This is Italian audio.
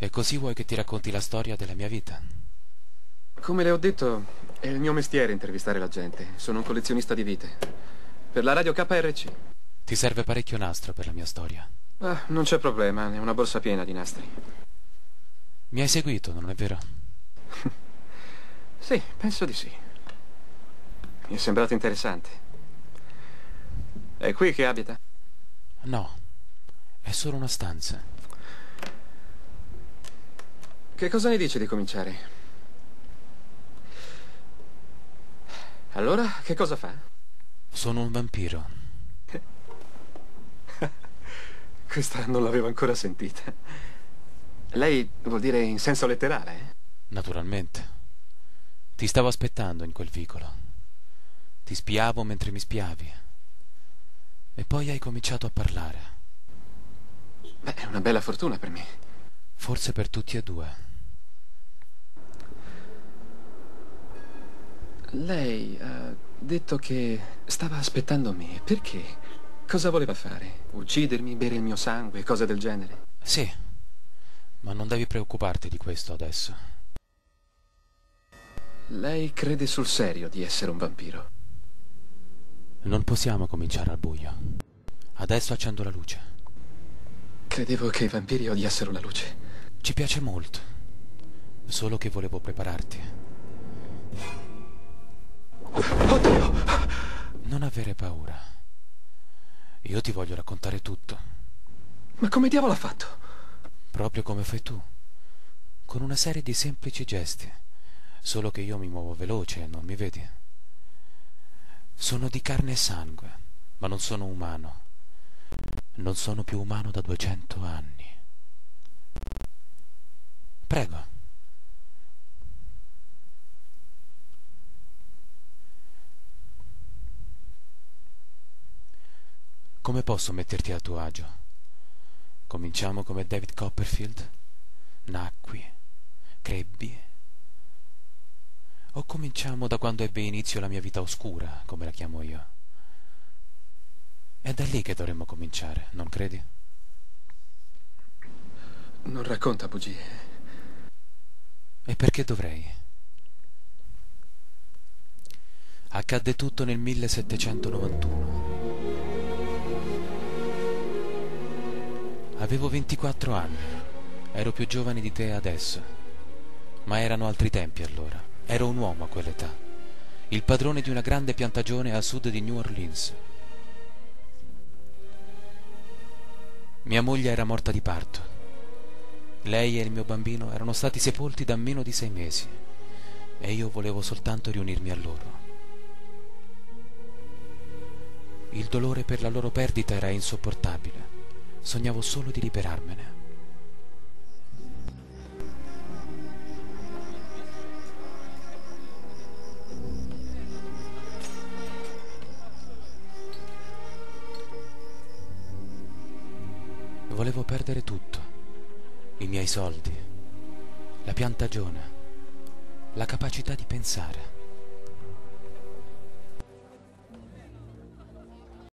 E così vuoi che ti racconti la storia della mia vita? Come le ho detto, è il mio mestiere intervistare la gente. Sono un collezionista di vite. Per la radio KRC. Ti serve parecchio nastro per la mia storia. Ah, non c'è problema, è una borsa piena di nastri. Mi hai seguito, non è vero? Sì, penso di sì. Mi è sembrato interessante. È qui che abita? No, è solo una stanza. Che cosa ne dice di cominciare? Allora, che cosa fa? Sono un vampiro. Questa non l'avevo ancora sentita. Lei vuol dire in senso letterale, eh? Naturalmente. Ti stavo aspettando in quel vicolo. Ti spiavo mentre mi spiavi. E poi hai cominciato a parlare. Beh, è una bella fortuna per me. Forse per tutti e due. Lei ha detto che stava aspettando me. Perché? Cosa voleva fare? Uccidermi, bere il mio sangue, cose del genere? Sì, ma non devi preoccuparti di questo adesso. Lei crede sul serio di essere un vampiro? Non possiamo cominciare al buio. Adesso accendo la luce. Credevo che i vampiri odiassero la luce. Ci piace molto. Solo che volevo prepararti. Oddio! Non avere paura. Io ti voglio raccontare tutto. Ma come diavolo ha fatto? Proprio come fai tu. Con una serie di semplici gesti. Solo che io mi muovo veloce, non mi vedi? Sono di carne e sangue, ma non sono umano. Non sono più umano da 200 anni. Prego. Come posso metterti a tuo agio? Cominciamo come David Copperfield? Nacqui, crebbi? O cominciamo da quando ebbe inizio la mia vita oscura, come la chiamo io? È da lì che dovremmo cominciare, non credi? Non racconta bugie. E perché dovrei? Accadde tutto nel 1791. Avevo 24 anni. Ero più giovane di te adesso. Ma erano altri tempi allora. Ero un uomo a quell'età. Il padrone di una grande piantagione a sud di New Orleans. Mia moglie era morta di parto. Lei e il mio bambino erano stati sepolti da meno di 6 mesi. E io volevo soltanto riunirmi a loro. Il dolore per la loro perdita era insopportabile. Sognavo solo di liberarmene. Volevo perdere tutto. I miei soldi, la piantagione, la capacità di pensare.